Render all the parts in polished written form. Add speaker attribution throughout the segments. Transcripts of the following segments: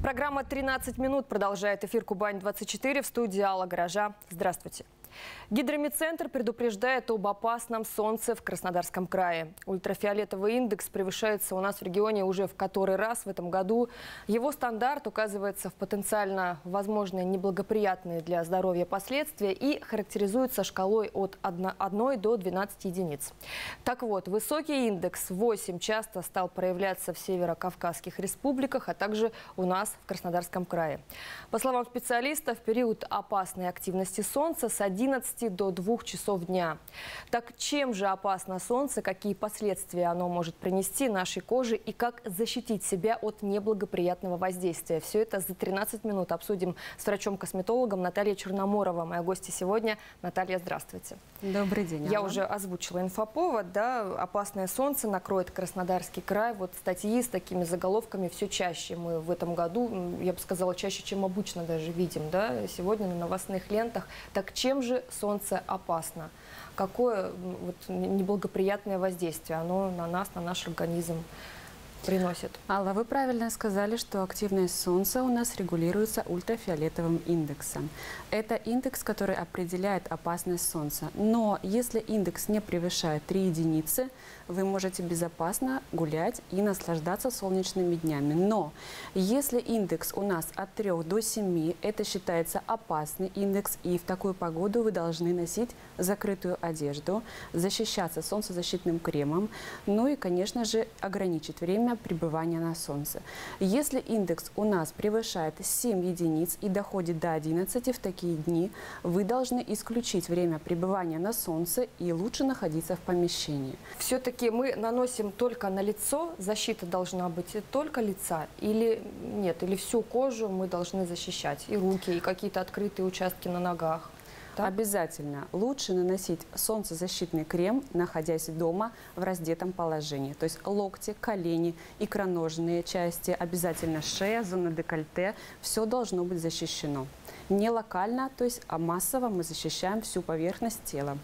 Speaker 1: Программа «13 минут» продолжает эфир «Кубань-24» в студии Алла Гаража. Здравствуйте. Гидромедцентр предупреждает об опасном солнце в Краснодарском крае. Ультрафиолетовый индекс превышается у нас в регионе уже в который раз в этом году. Его стандарт указывается в потенциально возможные неблагоприятные для здоровья последствия и характеризуется шкалой от 1 до 12 единиц. Так вот, высокий индекс 8 часто стал проявляться в северо-кавказских республиках, а также у нас в Краснодарском крае. По словам специалистов, в период опасной активности солнца с 11 до 2 часов дня. Так чем же опасно солнце, какие последствия оно может принести нашей коже и как защитить себя от неблагоприятного воздействия? Все это за 13 минут обсудим с врачом-косметологом Натальей Черноморовой. Моя гостья сегодня. Наталья, здравствуйте.
Speaker 2: Добрый день.
Speaker 1: Я уже озвучила инфоповод, да, опасное солнце накроет Краснодарский край. Вот статьи с такими заголовками все чаще мы в этом году, я бы сказала, чаще, чем обычно даже видим, да, сегодня на новостных лентах. Так чем же солнце опасно? Какое вот неблагоприятное воздействие оно на нас, на наш организм приносит?
Speaker 2: Алла, вы правильно сказали, что активность солнца у нас регулируется ультрафиолетовым индексом. Это индекс, который определяет опасность солнца. Но если индекс не превышает 3 единицы, вы можете безопасно гулять и наслаждаться солнечными днями. Но если индекс у нас от 3 до 7, это считается опасный индекс, и в такую погоду вы должны носить закрытую одежду, защищаться солнцезащитным кремом, ну и, конечно же, ограничить время пребывания на солнце. Если индекс у нас превышает 7 единиц и доходит до 11 в такие дни, вы должны исключить время пребывания на солнце и лучше находиться в помещении.
Speaker 1: Все-таки мы наносим только на лицо, защита должна быть только лица или нет? Или всю кожу мы должны защищать, и руки, и какие-то открытые участки на ногах? Да?
Speaker 2: Обязательно лучше наносить солнцезащитный крем, находясь дома в раздетом положении. То есть локти, колени, икроножные части, обязательно шея, зона декольте. Все должно быть защищено. Не локально, то есть, а массово мы защищаем всю поверхность тела.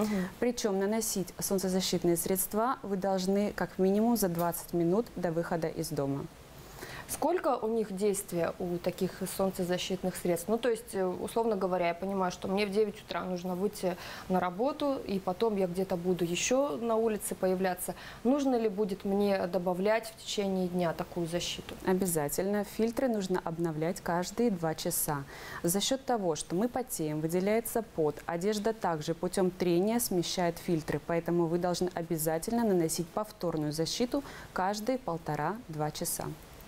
Speaker 2: Причем наносить солнцезащитные средства вы должны как минимум за 20 минут до выхода из дома.
Speaker 1: Сколько у них действия, у таких солнцезащитных средств? Ну, то есть, условно говоря, я понимаю, что мне в 9 утра нужно выйти на работу, и потом я где-то буду еще на улице появляться. Нужно ли будет мне добавлять в течение дня такую защиту?
Speaker 2: Обязательно. Фильтры нужно обновлять каждые 2 часа. За счет того, что мы потеем, выделяется пот, одежда также путем трения смещает фильтры, поэтому вы должны обязательно наносить повторную защиту каждые 1,5-2 часа.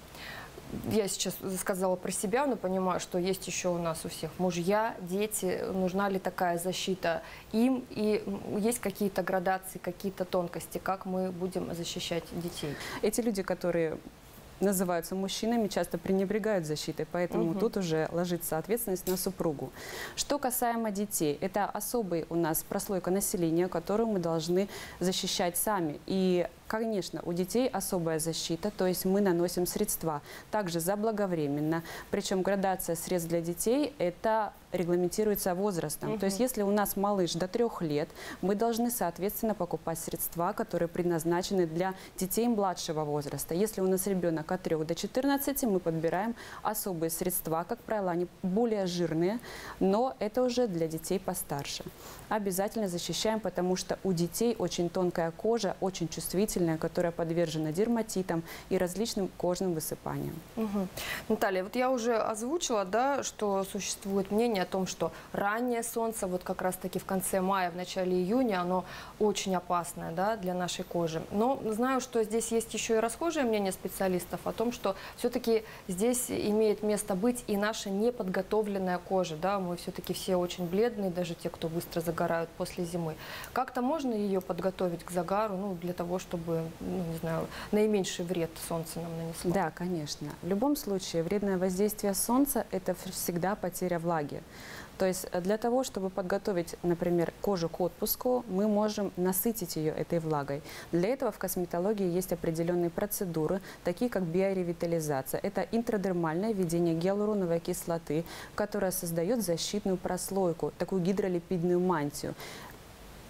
Speaker 1: Я сейчас сказала про себя, но понимаю, что есть еще у нас у всех мужья, дети. Нужна ли такая защита им? И есть какие-то градации, какие-то тонкости, как мы будем защищать детей?
Speaker 2: Эти люди, которые называются мужчинами, часто пренебрегают защитой, поэтому тут уже ложится ответственность на супругу. Что касаемо детей, это особый у нас прослойка населения, которую мы должны защищать сами. И, конечно, у детей особая защита, то есть мы наносим средства также заблаговременно. Причем градация средств для детей – это регламентируется возрастом. То есть если у нас малыш до 3 лет, мы должны, соответственно, покупать средства, которые предназначены для детей младшего возраста. Если у нас ребенок от 3 до 14, мы подбираем особые средства, как правило, они более жирные, но это уже для детей постарше. Обязательно защищаем, потому что у детей очень тонкая кожа, очень чувствительная, которая подвержена дерматитам и различным кожным высыпаниям.
Speaker 1: Наталья, вот я уже озвучила, да, что существует мнение о том, что раннее солнце, вот как раз-таки в конце мая, в начале июня, оно очень опасное, да, для нашей кожи. Но знаю, что здесь есть еще и расхожее мнение специалистов о том, что все-таки здесь имеет место быть и наша неподготовленная кожа. Да? Мы все-таки все очень бледные, даже те, кто быстро загорают после зимы. Как-то можно ее подготовить к загару, ну, для того, чтобы, ну, не знаю, наименьший вред солнце нам нанесло?
Speaker 2: Да, конечно. В любом случае, вредное воздействие солнца – это всегда потеря влаги. То есть для того, чтобы подготовить, например, кожу к отпуску, мы можем насытить ее этой влагой. Для этого в косметологии есть определенные процедуры, такие как биоревитализация. Это интрадермальное введение гиалуроновой кислоты, которая создает защитную прослойку, такую гидролипидную мантию.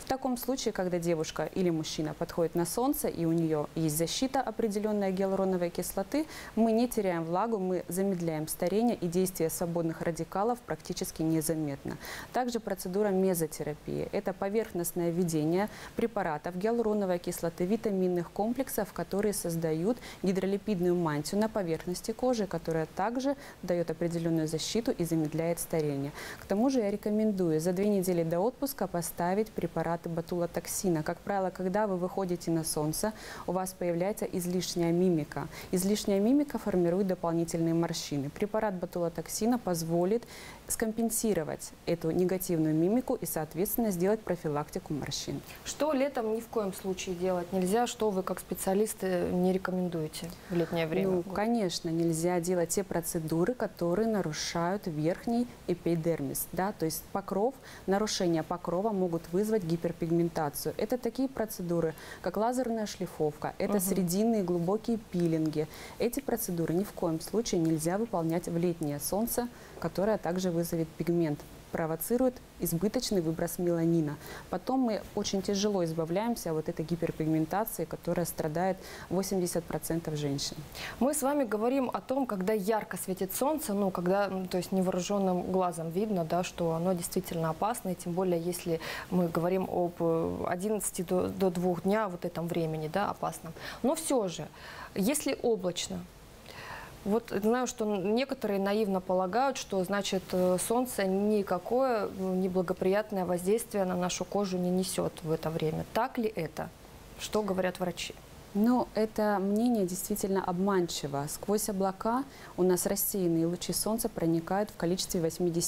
Speaker 2: таком случае, когда девушка или мужчина подходит на солнце и у нее есть защита определенная гиалуроновой кислоты, мы не теряем влагу, мы замедляем старение, и действие свободных радикалов практически незаметно. Также процедура мезотерапии. Это поверхностное введение препаратов гиалуроновой кислоты, витаминных комплексов, которые создают гидролипидную мантию на поверхности кожи, которая также дает определенную защиту и замедляет старение. К тому же я рекомендую за 2 недели до отпуска поставить препараты ботулотоксина. Как правило, когда вы выходите на солнце, у вас появляется излишняя мимика. Излишняя мимика формирует дополнительные морщины. Препарат ботулотоксина позволит скомпенсировать эту негативную мимику и, соответственно, сделать профилактику морщин.
Speaker 1: Что летом ни в коем случае делать нельзя? Что вы как специалисты не рекомендуете в летнее время?
Speaker 2: Ну, конечно, нельзя делать те процедуры, которые нарушают верхний эпидермис. Да? То есть покров, нарушение покрова могут вызвать гиперпигментацию. Это такие процедуры, как лазерная шлифовка, это срединные глубокие пилинги. Эти процедуры ни в коем случае нельзя выполнять в летнее солнце, которое также вызовет пигмент, провоцирует избыточный выброс меланина. Потом мы очень тяжело избавляемся от этой гиперпигментации, которая страдает 80% женщин.
Speaker 1: Мы с вами говорим о том, когда ярко светит солнце, ну, когда, то есть невооруженным глазом видно, да, что оно действительно опасно, и тем более, если мы говорим об 11 до 2 дня, вот этом времени, да, опасном. Но все же, если облачно, вот знаю, что некоторые наивно полагают, что, значит, солнце никакое неблагоприятное воздействие на нашу кожу не несет в это время. Так ли это? Что говорят врачи?
Speaker 2: Но это мнение действительно обманчиво. Сквозь облака у нас рассеянные лучи солнца проникают в количестве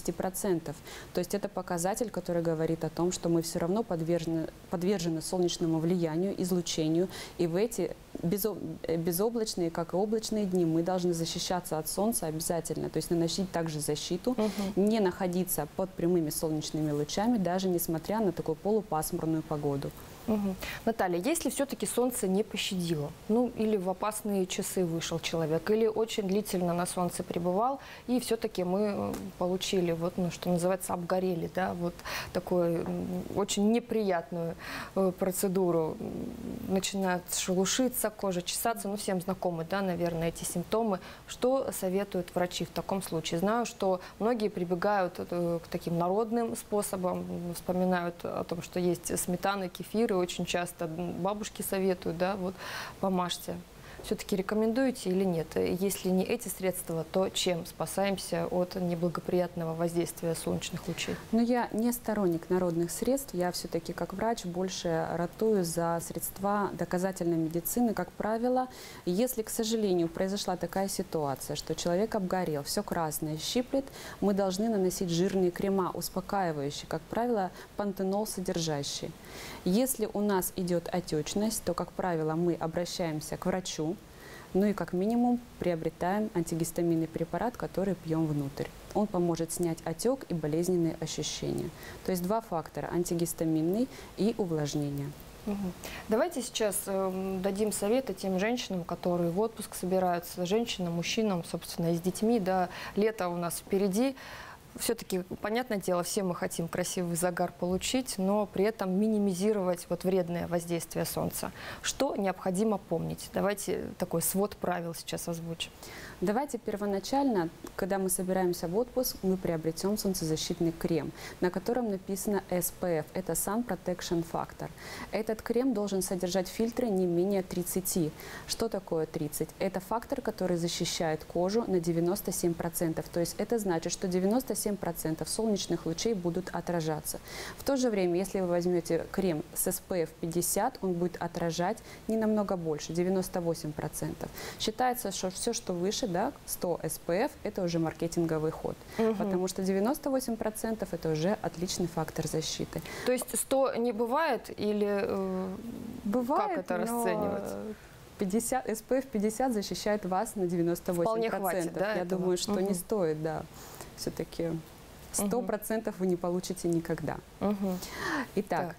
Speaker 2: 80%. То есть это показатель, который говорит о том, что мы все равно подвержены солнечному влиянию, излучению. И в эти безоблачные, как и облачные дни, мы должны защищаться от солнца обязательно. То есть наносить также защиту, не находиться под прямыми солнечными лучами, даже несмотря на такую полупасмурную погоду.
Speaker 1: Наталья, если все-таки солнце не пощадило, ну или в опасные часы вышел человек, или очень длительно на солнце пребывал, и все-таки мы получили, вот, ну, что называется, обгорели, да, вот такую очень неприятную процедуру, начинает шелушиться, кожа чесаться, ну всем знакомы, да, наверное, эти симптомы. Что советуют врачи в таком случае? Знаю, что многие прибегают к таким народным способам, вспоминают о том, что есть сметана, кефир, и очень часто бабушки советуют, да, вот помажьте. Все-таки рекомендуете или нет? Если не эти средства, то чем спасаемся от неблагоприятного воздействия солнечных лучей?
Speaker 2: Но я не сторонник народных средств. Я все-таки как врач больше ратую за средства доказательной медицины. Как правило, если, к содержанию, произошла такая ситуация, что человек обгорел, все красное, щиплет, мы должны наносить жирные крема, успокаивающие, как правило, пантенол содержащие. Если у нас идет отечность, то, как правило, мы обращаемся к врачу, ну и как минимум приобретаем антигистаминный препарат, который пьем внутрь. Он поможет снять отек и болезненные ощущения. То есть 2 фактора – антигистаминный и увлажнение.
Speaker 1: Давайте сейчас дадим советы тем женщинам, которые в отпуск собираются, женщинам, мужчинам, собственно, и с детьми. Да, лето у нас впереди. Все-таки, понятное дело, все мы хотим красивый загар получить, но при этом минимизировать вот вредное воздействие солнца. Что необходимо помнить? Давайте такой свод правил сейчас озвучим.
Speaker 2: Давайте первоначально, когда мы собираемся в отпуск, мы приобретем солнцезащитный крем, на котором написано SPF. Это Sun Protection Factor. Этот крем должен содержать фильтры не менее 30. Что такое 30? Это фактор, который защищает кожу на 97%. То есть это значит, что 97% солнечных лучей будут отражаться. В то же время, если вы возьмете крем с SPF 50, он будет отражать не намного больше, 98%. Считается, что все, что выше, да, 100 SPF, это уже маркетинговый ход, потому что 98% это уже отличный фактор защиты.
Speaker 1: То есть 100 не бывает или
Speaker 2: бывает,
Speaker 1: как это расценивать?
Speaker 2: 50, SPF 50 защищает вас на 98%.
Speaker 1: Вполне хватит, да,
Speaker 2: Я
Speaker 1: этого?
Speaker 2: думаю, что не стоит, да. Все-таки 100% вы не получите никогда. Итак,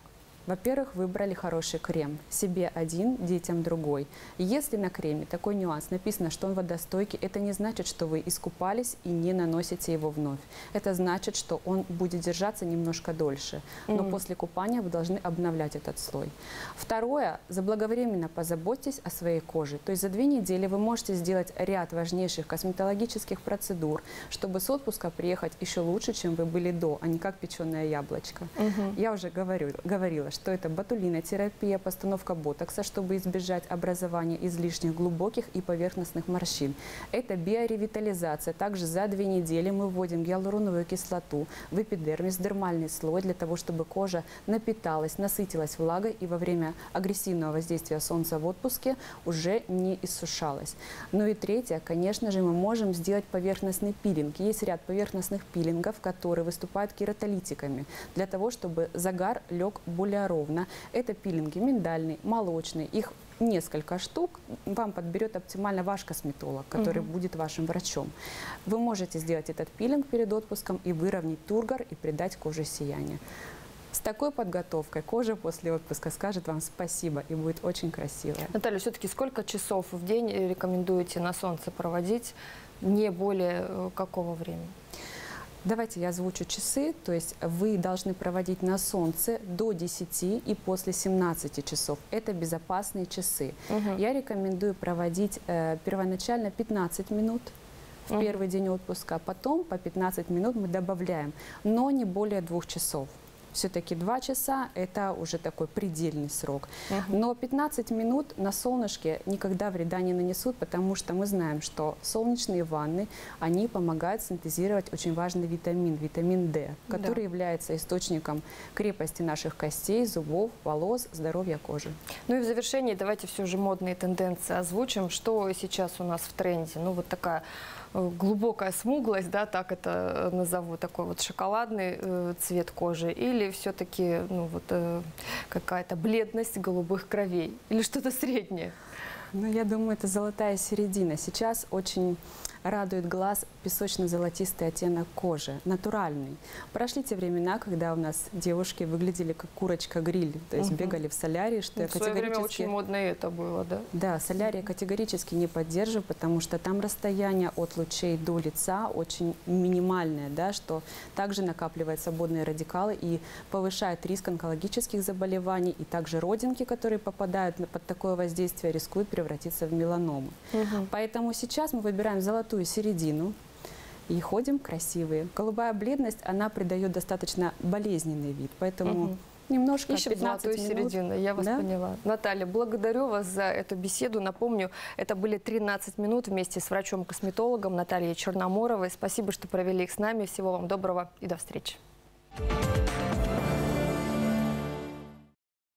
Speaker 2: Во-первых, выбрали хороший крем. Себе один, детям другой. Если на креме такой нюанс написано, что он водостойкий, это не значит, что вы искупались и не наносите его вновь. Это значит, что он будет держаться немножко дольше. Но после купания вы должны обновлять этот слой. Второе, заблаговременно позаботьтесь о своей коже. То есть за 2 недели вы можете сделать ряд важнейших косметологических процедур, чтобы с отпуска приехать еще лучше, чем вы были до, а не как печеное яблочко. Я уже говорила, что это ботулинотерапия, постановка ботокса, чтобы избежать образования излишних глубоких и поверхностных морщин. Это биоревитализация. Также за 2 недели мы вводим гиалуроновую кислоту в эпидермис, дермальный слой, для того, чтобы кожа напиталась, насытилась влагой и во время агрессивного воздействия солнца в отпуске уже не иссушалась. Ну и третье, конечно же, мы можем сделать поверхностный пилинг. Есть ряд поверхностных пилингов, которые выступают кератолитиками, для того, чтобы загар лег более ровно. Это пилинги миндальный, молочный. Их несколько штук. Вам подберет оптимально ваш косметолог, который будет вашим врачом. Вы можете сделать этот пилинг перед отпуском и выровнять тургор и придать коже сияние. С такой подготовкой кожа после отпуска скажет вам спасибо и будет очень красивая.
Speaker 1: Наталья, все-таки сколько часов в день рекомендуете на солнце проводить? Не более какого времени?
Speaker 2: Давайте я озвучу часы. То есть вы должны проводить на солнце до 10 и после 17 часов. Это безопасные часы. Я рекомендую проводить первоначально 15 минут в первый день отпуска, а потом по 15 минут мы добавляем, но не более 2 часов. Все-таки 2 часа – это уже такой предельный срок. Но 15 минут на солнышке никогда вреда не нанесут, потому что мы знаем, что солнечные ванны, они помогают синтезировать очень важный витамин, витамин D, который является источником крепости наших костей, зубов, волос, здоровья кожи.
Speaker 1: Ну и в завершении давайте все же модные тенденции озвучим. Что сейчас у нас в тренде? Ну вот такая глубокая смуглость, да, так это назову, такой вот шоколадный цвет кожи, или все-таки какая-то бледность голубых кровей, или что-то среднее?
Speaker 2: Ну, я думаю, это золотая середина. Сейчас очень радует глаз песочно-золотистый оттенок кожи, натуральный. Прошли те времена, когда у нас девушки выглядели как курочка-гриль, то есть бегали в солярии, что я
Speaker 1: в свое время очень модно это было, да?
Speaker 2: Да, солярий категорически не поддерживаю, потому что там расстояние от лучей до лица очень минимальное, да, что также накапливают свободные радикалы и повышает риск онкологических заболеваний, и также родинки, которые попадают под такое воздействие, рискуют превратиться в меланому. Поэтому сейчас мы выбираем золотую середину и ходим красивые. Голубая бледность, она придает достаточно болезненный вид, поэтому немножко,
Speaker 1: ищем 15 золотую середину, я вас поняла. Наталья, благодарю вас за эту беседу. Напомню, это были 13 минут вместе с врачом-косметологом Натальей Черноморовой. Спасибо, что провели их с нами. Всего вам доброго и до встречи.